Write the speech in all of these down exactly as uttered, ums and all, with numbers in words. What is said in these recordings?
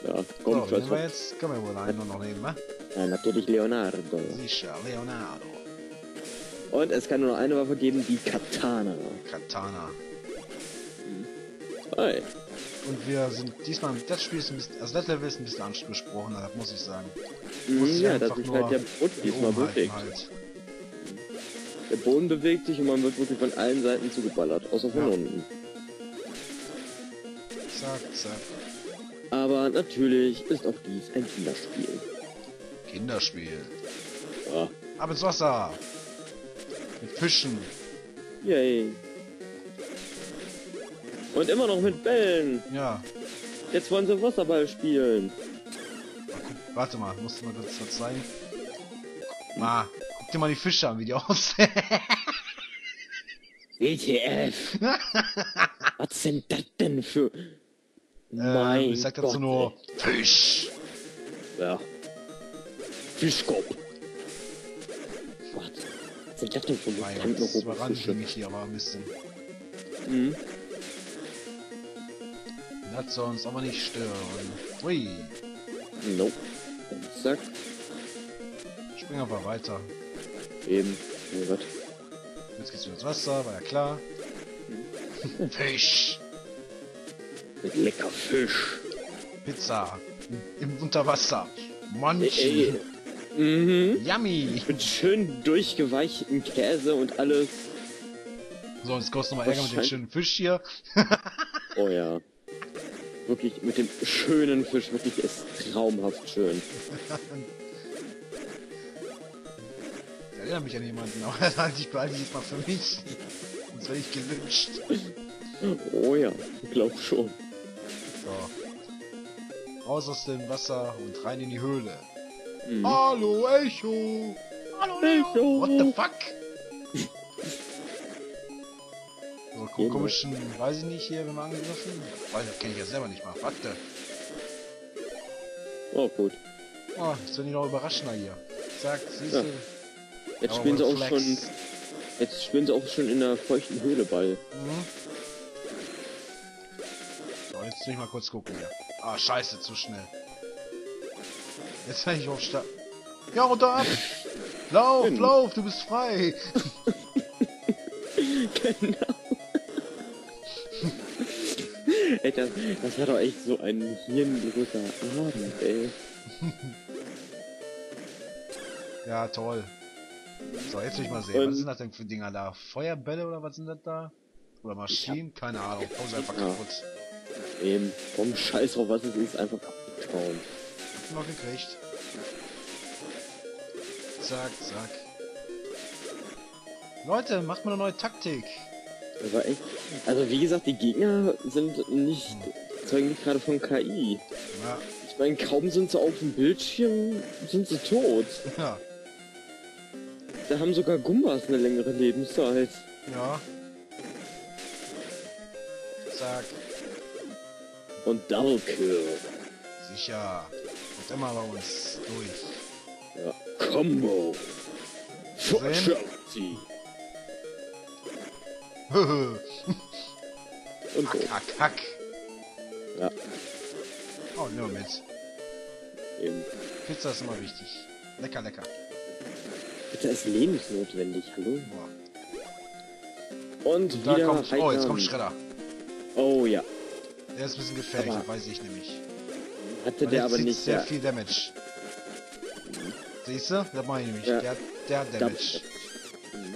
Ja, So, kommt wen was. nehmen wir jetzt? Können wir wohl einen nur noch nehmen, ne? Ja, natürlich Leonardo. Sicher, Leonardo. Und es kann nur noch eine Waffe geben, die Katana. Katana. Hey. Und wir sind diesmal, das Spiel ist ein bisschen, also das Level ist ein bisschen angesprochen, das muss ich sagen. Mhm, sich ja, einfach das ist nur halt der Boden hier diesmal oben halten bewegt. halt. Der Boden bewegt sich und man wird wirklich von allen Seiten zugeballert, außer von Ja. unten. Zack, zack. Aber natürlich ist auch dies ein Kinderspiel. Kinderspiel. Ja. Ab ins Wasser. Mit Fischen. Yay. Und immer noch mit Bällen. Ja. Jetzt wollen sie Wasserball spielen. Warte mal, musst du mal kurz was zeigen. Ma, guck dir mal die Fische an, wie die aussehen. W T F. Was sind das denn für... Mein ähm, ich sag dazu Gott, nur ey. Fisch. Ja. Fischkopf. Was? Was sind das denn für Mein Gott, mutanten das überrannt Fische? mich hier aber ein bisschen. Mhm. Das soll uns aber nicht stören. Hui. Nope. Zack. Spring einfach weiter. Eben. Oh Gott. Jetzt geht's wieder ins Wasser, war ja klar. Fisch. Mit lecker Fisch. Pizza. Im Unterwasser. Ey, Monchi. ey. Mhm. Yummy. Mit schön durchgeweichten Käse und alles. So, jetzt kostet nochmal Ärger mit dem Wahrscheinlich- schönen Fisch hier. Oh ja. Wirklich mit dem schönen Fisch. Wirklich ist traumhaft schön. Das erinnert mich an jemanden, aber das halte ich behalte ich jetzt mal für mich. Sonst werde ich gelünscht. Oh ja. Ich glaub schon. So. Raus aus dem Wasser und rein in die Höhle. Mhm. Hallo, Echo! Hallo, Echo! What the fuck? So, kom komischen, weiß ich nicht, hier, wenn wir angegriffen. Weil das kenne ich ja selber nicht mal. Warte. Oh gut. Oh, das wird nicht noch überraschender hier. Zack, siehst Ja. du? Jetzt Aber spielen sie wohl auch Flex. schon. Jetzt spielen sie auch schon in der feuchten Höhle Ball. Mhm. So, jetzt will ich mal kurz gucken hier. Ah, scheiße, zu schnell. Jetzt werde ich auf Start. Ja, runter ab! Lauf, Genau. lauf, du bist frei! Genau. Ey, das, das war doch echt so ein hirnloser Abend, ey. Ja, toll. So, jetzt will ich mal sehen. Und- was sind das denn für Dinger da? Feuerbälle oder was sind das da? Oder Maschinen? Keine Ahnung. Pause einfach Ja. kaputt. Eben, vom Scheiß drauf, was es ist, einfach abgetrauen. Hab noch gekriegt. Zack, zack. Leute, macht mal eine neue Taktik. Das war echt. Also wie gesagt, die Gegner sind nicht. zeugen nicht gerade von K I. Ja, Ich meine, kaum sind sie auf dem Bildschirm, sind sie tot. ja, Da haben sogar Gumbas eine längere Lebenszeit. ja. Zack. Und Double Kill. Sicher. Kommt immer bei uns durch. Ja. Combo. Sehen? Fatality. Hack, Und tot. hack, hack. Ja, Oh, nur mit. eben. Pizza ist immer wichtig. Lecker, lecker. Bitte ist lebensnotwendig, hallo? Boah. Und Und da wieder kommt. Oh, jetzt Heidern. kommt Schredder. Oh ja. Der ist ein bisschen gefährlich, Aber- das weiß ich nämlich. Hatte Weil der der aber zieht nicht sehr ja, viel Damage. Siehst du? Das meine ich nämlich. Ja. Der, der hat Damage. Mhm.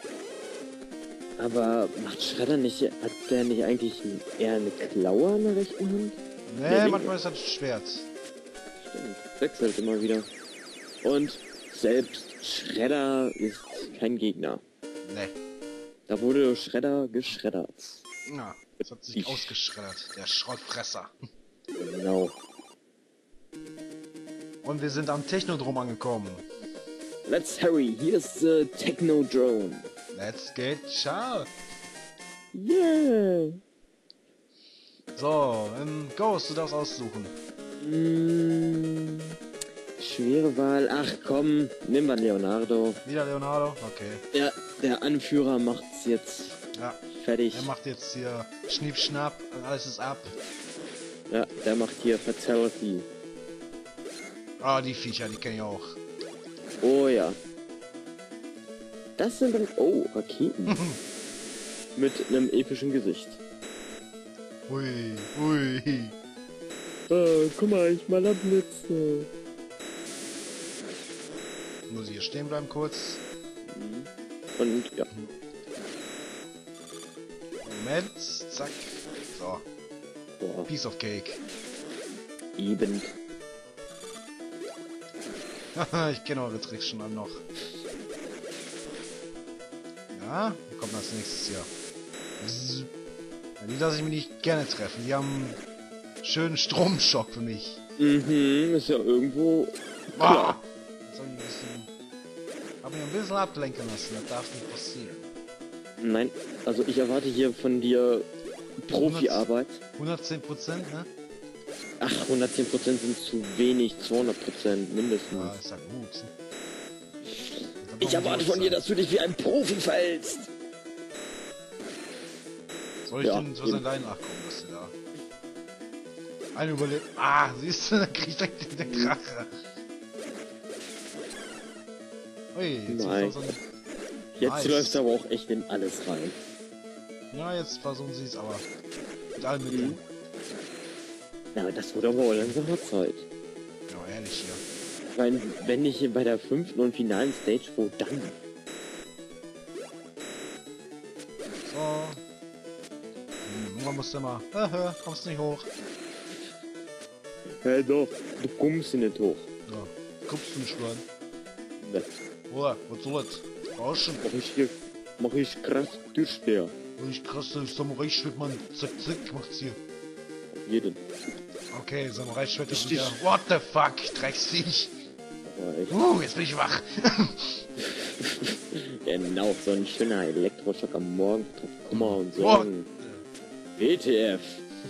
Aber macht Schredder nicht, hat der nicht eigentlich eher eine Klaue an der rechten Hand? Nee, Der manchmal ist das Schwert. Stimmt, wechselt immer wieder. Und selbst Schredder ist kein Gegner. Nee. Da wurde Schredder geschreddert. Ja, das hat sich Ich- ausgeschreddert. Der Schrottfresser. Genau. Und wir sind am Technodrom angekommen. Let's hurry, here's the Techno-Drone. Let's get ciao. Yeah! So, ähm, Ghost, du darfst aussuchen. Mm, schwere Wahl. Ach komm, nimm mal Leonardo. Wieder Leonardo? Okay. Der, der Anführer macht's jetzt Ja, fertig. er macht jetzt hier Schnipp, Schnapp und alles ist ab. Ja, der macht hier Fatality. Ah, die Viecher, die kenne ich auch. Oh ja. Das sind dann... Oh, Raketen. Mit einem epischen Gesicht. Ui, ui. Oh, guck mal, ich mal Blitze. Muss ich hier stehen bleiben kurz. Und ja. Moment, zack. So, Boah, Piece of Cake. eben. Haha, ich kenne eure Tricks schon noch. Ja, wo kommt als nächstes hier? Bzzz. Ja, die lasse ich mich nicht gerne treffen. Die haben einen schönen Stromschock für mich. Mhm, ist ja irgendwo... Ah! Jetzt hab ich ein bisschen... Hab mich ein bisschen ablenken lassen, das darf nicht passieren. Nein, also ich erwarte hier von dir Profiarbeit. hundertzehn Prozent, ne? Ach, hundertzehn Prozent sind zu wenig, zweihundert Prozent mindestens. Ja, ist ja gut. Ich erwarte von dir, dass du dich wie ein Profi verhältst. Soll ich Ja, denn so eben. sein Leiden nachkommen, dass du da... Eine überlebt... Ah, siehst du, dann krieg ich direkt den Kracher. Ui, jetzt Nein. ist doch so ein... Jetzt Nice. läuft aber auch echt in alles rein. Ja, jetzt versuchen sie es aber. Mit allen Mitteln. Mhm. Ja, aber das wird aber auch langsam mal Zeit. Ja, ehrlich hier. Ich meine, wenn nicht bei der fünften und finalen Stage, wo dann? So. Hm, man muss immer. Haha, kommst nicht hoch. Hä, doch, du kommst nicht hoch. Ja, guckst du nicht rein. Ne, Oder, was soll das? Rauschen. mach ich hier, mach ich krass Türsteher. Wenn ich krass Samurai-Schwert, man. Zack, zack, macht's hier. Auf jeden. Okay, Samurai-Schwert ist Richtig. wieder. What the fuck, Drecksviech. Aber echt. Uh, jetzt bin ich wach. Genau, so ein schöner Elektroschock am Morgen trifft Kummer und What? Sorgen. W T F.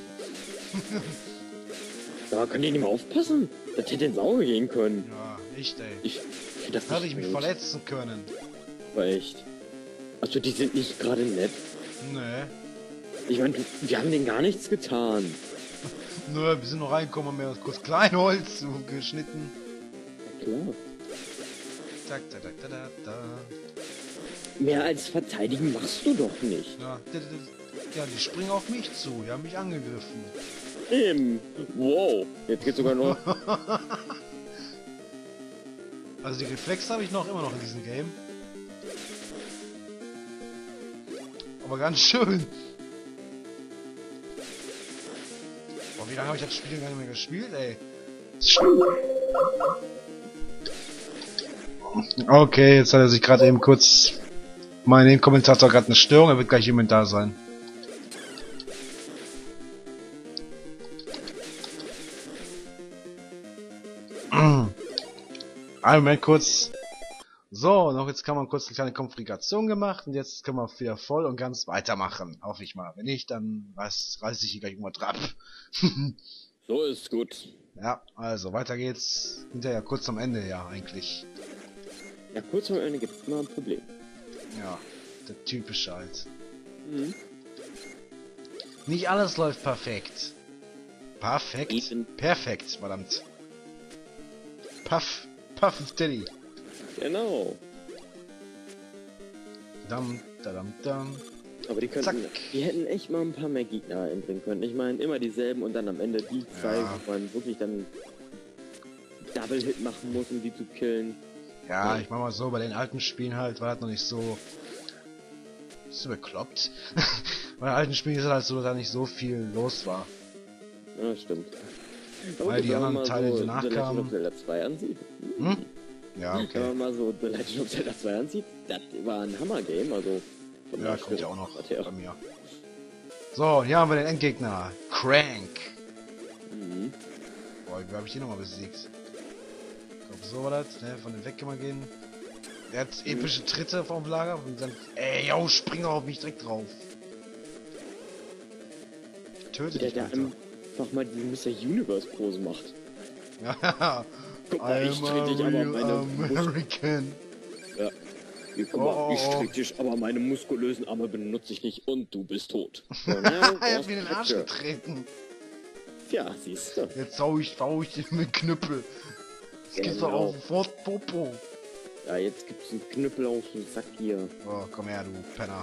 Da kann ich nicht mehr aufpassen. Das hätte ins Auge gehen können. Ja, echt, ey. Ich, ich das Hätte nicht ich mich gut. verletzen können. Aber echt. Also die sind nicht gerade nett. Nee. Ich meine, wir haben denen gar nichts getan. Nö, wir sind noch reingekommen, haben mir kurz Kleinholz geschnitten. Klar. Zack, zack, zack, da, da, da. Mehr als verteidigen machst du doch nicht. Ja, d- d- ja, die springen auf mich zu, die haben mich angegriffen. Eben. Wow. Jetzt geht's sogar noch. Also die Reflexe habe ich noch immer noch in diesem Game. Aber ganz schön. Boah, wie lange habe ich das Spiel gar nicht mehr gespielt, ey? Okay, jetzt hat er sich gerade eben kurz... Mein Kommentator gerade eine Störung, er wird gleich jemand da sein. Einen Moment kurz. So, noch jetzt kann man kurz eine kleine Konfiguration gemacht und jetzt können wir wieder voll und ganz weitermachen. Hoffe ich mal. Wenn nicht, dann reiß, reiß ich hier gleich irgendwas ab. So ist gut. Ja, also weiter geht's. Hinterher kurz am Ende, ja, eigentlich. Ja, kurz vor Ende gibt's immer ein Problem. Ja, der typische halt. Mhm. Nicht alles läuft perfekt. Perfekt? Eben. Perfekt, verdammt. Puff, Puff Daddy. Genau. Dam, dadam, dam. Aber die könnten, Zack. die hätten echt mal ein paar mehr Gegner einbringen können. Ich meine, immer dieselben und dann am Ende die zwei, Ja. wo man wirklich dann Double Hit machen muss, um die zu killen. Ja, ich mach mal so, bei den alten Spielen halt war das noch nicht so... Ist so bekloppt. Bei den alten Spielen ist es halt so, dass da nicht so viel los war. Ja, stimmt. Weil die wenn man anderen mal Teile, die so danach The Legend kamen- of Zelda zwei ansieht. Hm? Ja, Wenn okay. man mal so The Legend of Zelda zwei ansieht, das war ein Hammer-Game, also... von Ja, der kommt ja auch noch Schwierigkeit bei her. mir. So, hier haben wir den Endgegner. Crank. Mhm. Boah, wie habe ich den nochmal besiegt? Ich glaube, so war das, ne? Von dem weg kann man gehen. Er hat epische Tritte vom Lager und dann... Ey, yo, spring auf mich direkt drauf. Töte Der, dich, der Alter. einfach mal die Mister Universe-Pose macht. Ja, Guck mal, ich I'm a streck dich aber real meine... Mus American. ja. Hier, guck mal, Oh, ich oh, oh. streck dich, aber meine muskulösen Arme benutze ich nicht und du bist tot. So, na, Er hat brauchst mir den du Arsch Tür. getreten. Ja, siehst du. Jetzt hau ich, hau ich dir mit Knüppel. Es gibt doch Genau. auch Wort Popo. Ja, jetzt gibt's einen Knüppel auf den Sack hier. Oh, komm her, du Penner.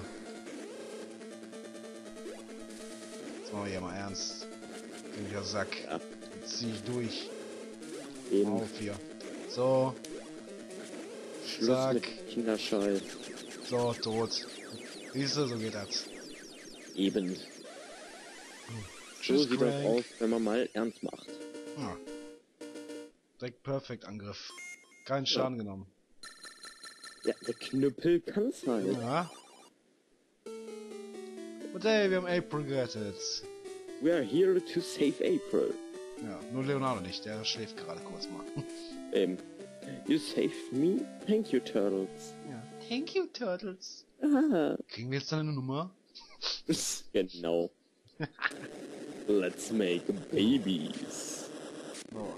Jetzt machen wir hier mal ernst. Geh Sack. Ja, Jetzt zieh ich durch. eben. Auf hier. So, Schluss zack. mit Kinderscheiß. so, tot. Siehst du, so geht das. Eben. So Tschüss, sieht das Crank. aus, wenn man mal ernst macht. Ja. Direkt perfekt Angriff. Keinen Schaden genommen. Ja, der Knüppel kann's halt. Ja. Und hey, wir haben April gerettet. We are here to save April. Ja, nur Leonardo nicht, der schläft gerade kurz mal. Ähm, you saved me? Thank you, Turtles. Ja. Thank you, Turtles. Ah. Kriegen wir jetzt deine Nummer? Genau. Let's make babies. Oh.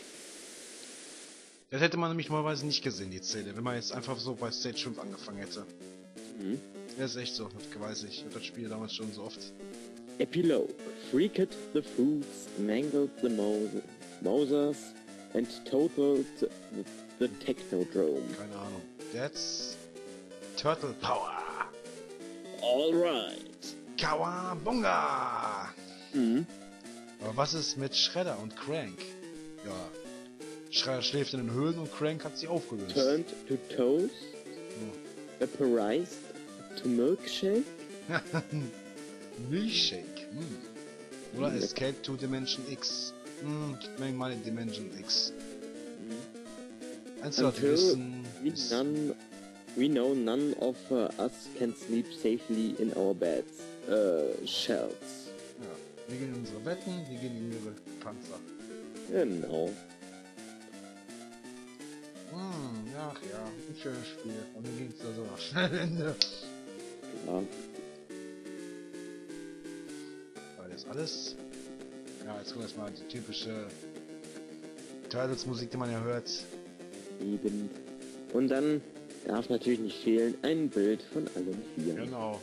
Das hätte man nämlich normalerweise nicht gesehen, die Szene, wenn man jetzt einfach so bei Stage fünf angefangen hätte. Mhm. Das ist echt so, das weiß ich. Ich hab das Spiel damals schon so oft. Epilogue. Freaked the fruits, mangled the Mos- Mosers, and totaled the, the Technodrome. Keine Ahnung. That's Turtle Power. Alright. Kawabunga! Mhm. Aber was ist mit Shredder und Crank? Ja. Shredder schläft in den Höhlen und Crank hat sie aufgelöst. Turned to toast, Oh. vaporized to milkshake. Milkshake. Hm. Oder Hm, Escape to Dimension X. Hm, gib mir mal in Dimension X. Eins sollte Until wissen. we, ist- none, we know none of uh, us can sleep safely in our beds. Uh, shells. Ja. Wir gehen in unsere Betten, wir gehen in ihre Panzer. Genau. Hm, ach ja, ein schönes Spiel. Und mir ging's da so nach Schnellende. Ja. Weil das alles. Ja, jetzt kommt erstmal die typische Turtles-Musik, die man ja hört. Eben. Und dann darf natürlich nicht fehlen ein Bild von allen vier. Genau.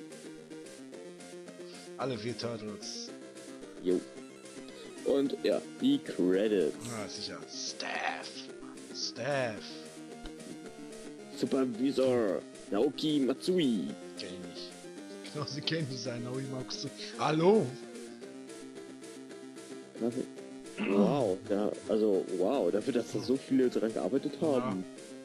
Alle vier Turtles. Jo. Und ja, die Credits. Ja, sicher. Staff. Staff. Supervisor Naoki Matsui. Kenn ich nicht. Genau, sie kennen die sein. Naoki Matsui. Hallo? Wow, ja, also wow, dafür, dass da so viele dran gearbeitet haben.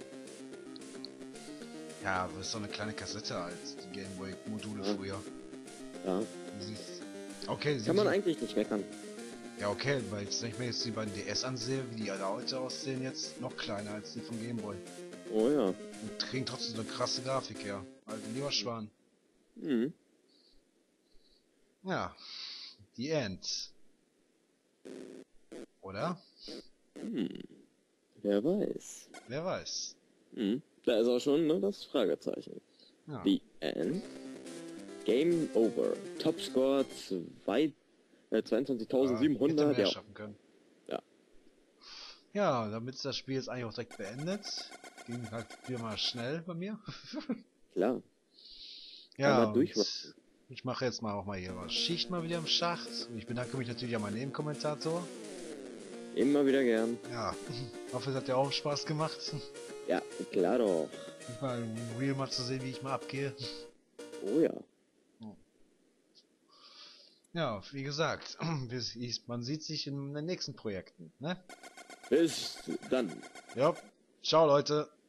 Ja, aber ist doch eine kleine Kassette als die Gameboy-Module Ja. früher. Ja, Du siehst. Okay, sie kann man sind- eigentlich nicht meckern. Ja, okay, weil jetzt, wenn ich mir jetzt die beiden D S ansehe, wie die alle heute aussehen, jetzt noch kleiner als die vom Gameboy. Oh ja. Und kriegen trotzdem so eine krasse Grafik her. Also lieber Schwan. Mhm. Ja. Die End. Oder? Hm. Wer weiß. Wer weiß. Hm. Da ist auch schon ne, das Fragezeichen. Ja. The End. Game over. Topscore zwei, äh, zweiundzwanzigtausendsiebenhundert. Hätte mehr Ja. schaffen können. Ja. Ja, damit ist das Spiel jetzt eigentlich auch direkt beendet. Ging halt wieder mal schnell bei mir. Klar. Ja, Aber und durchrushen. ich mache jetzt mal auch mal hier was Schicht mal wieder im Schacht. Und ich bedanke mich natürlich an meinen Nebenkommentator. Immer wieder gern. Ja, hoffe es hat dir auch Spaß gemacht. Ja, klar doch. Mal ein Real mal zu sehen, wie ich mal abgehe. Oh ja. Ja, wie gesagt, wir- man sieht sich in den nächsten Projekten, ne? Bis dann. Ja, ciao Leute.